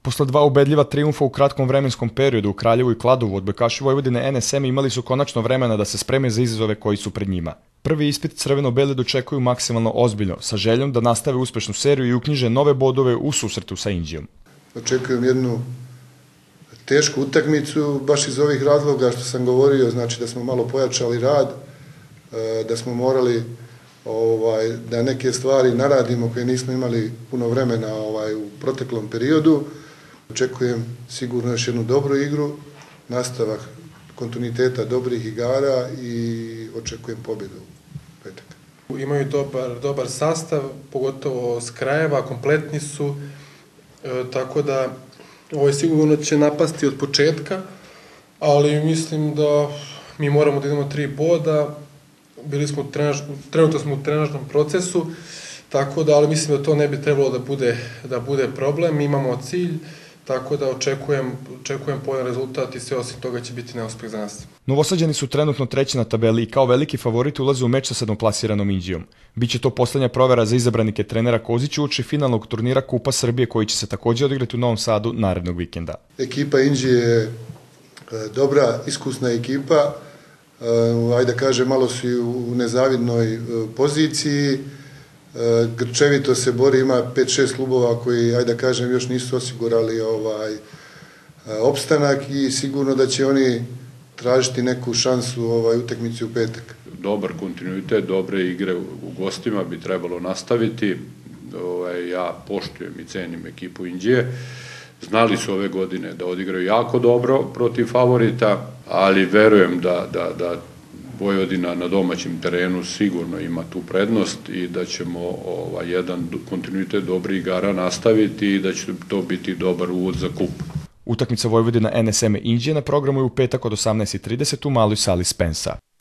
Posle dva ubedljiva trijumfa u kratkom vremenskom periodu u Kraljevu i Kladovu, odbojkaši Vojvodine NSM imali su konačno vremena da se spreme za izazove koji su pred njima. Prvi ispit crveno-beli dočekuju maksimalno ozbiljno, sa željom da nastave uspešnu seriju i uknjiže nove bodove u susretu sa Inđijom. Očekujem jednu tešku utakmicu, baš iz ovih razloga što sam govorio, znači da smo malo pojačali rad, da smo morali da neke stvari naradimo koje nismo imali puno vremena u proteklom periodu. Očekujem sigurno još jednu dobru igru, nastavak kontinuiteta dobrih igara i očekujem pobjedu u petak. Imaju dobar sastav, pogotovo s krajeva, kompletni su, tako da ovo sigurno će napasti od početka, ali mislim da mi moramo da idemo 3 boda, trenutno smo u trenažnom procesu, tako da, ali mislim da to ne bi trebalo da bude problem, mi imamo cilj, tako da očekujem povoljan rezultat i sve osim toga će biti neuspeh za nas. Novosađani su trenutno treći na tabeli i kao veliki favoriti ulaze u meč sa sedmoplasiranom Inđijom. Biće to poslednja provera za izabranike trenera Kozića uoči finalnog turnira Kupa Srbije koji će se takođe odigrati u Novom Sadu narednog vikenda. Ekipa Inđije je dobra, iskusna ekipa, ajde da kažem, malo su i u nezavidnoj poziciji, grčevito se bori, ima 5-6 klubova koji, ajde da kažem, još nisu osigurali opstanak i sigurno da će oni tražiti neku šansu utakmici u petak. Dobar kontinuitet, dobre igre u gostima bi trebalo nastaviti. Ja poštujem i cenim ekipu Inđije. Znali su ove godine da odigraju jako dobro protiv favorita, ali verujem da Vojvodina na domaćem terenu sigurno ima tu prednost i da ćemo jedan kontinuitet dobrih igara nastaviti i da će to biti dobar uvod za kup. Utakmica Vojvodina NSM Inđije na programu je u petak od 18:30 u maloj sali Spensa.